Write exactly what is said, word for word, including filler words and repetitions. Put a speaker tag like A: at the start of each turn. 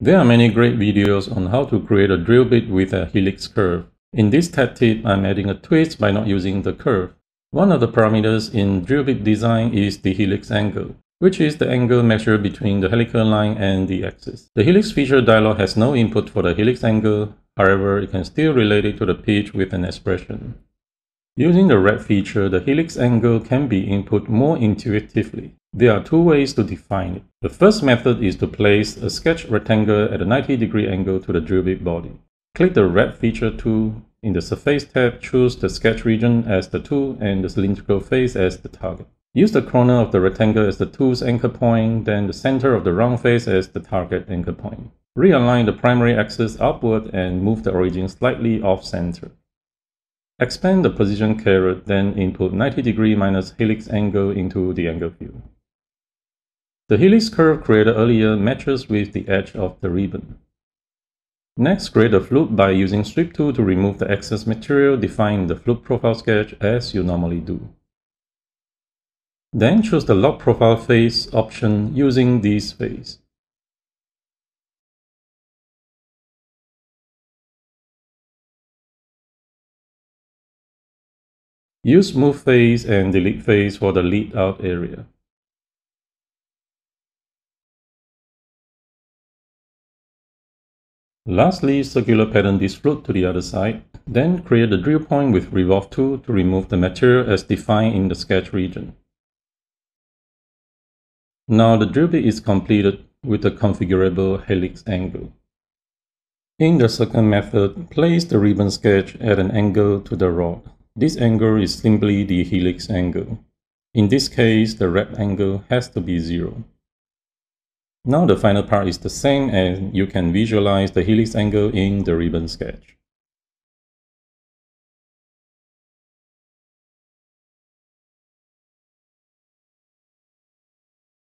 A: There are many great videos on how to create a drill bit with a helix curve. In this tech tip, I'm adding a twist by not using the curve. One of the parameters in drill bit design is the helix angle, which is the angle measured between the helical line and the axis. The Helix Feature dialog has no input for the helix angle, however, it can still relate it to the pitch with an expression. Using the red feature, the helix angle can be input more intuitively. There are two ways to define it. The first method is to place a sketch rectangle at a ninety degree angle to the drill bit body. Click the red feature tool. In the surface tab, choose the sketch region as the tool and the cylindrical face as the target. Use the corner of the rectangle as the tool's anchor point, then the center of the round face as the target anchor point. Realign the primary axis upward and move the origin slightly off center. Expand the position caret, then input ninety degree minus helix angle into the angle field. The helix curve created earlier matches with the edge of the ribbon. Next, create a flute by using Sweep tool to remove the excess material defined in the flute profile sketch as you normally do. Then choose the Lock Profile Face option using this face. Use Move Face and Delete Face for the lead out area. Lastly, circular pattern this flute to the other side. Then create a drill point with Revolve tool to remove the material as defined in the sketch region. Now the drill bit is completed with a configurable helix angle. In the second method, place the ribbon sketch at an angle to the rod. This angle is simply the helix angle. In this case, the red angle has to be zero. Now the final part is the same and you can visualize the helix angle in the ribbon sketch.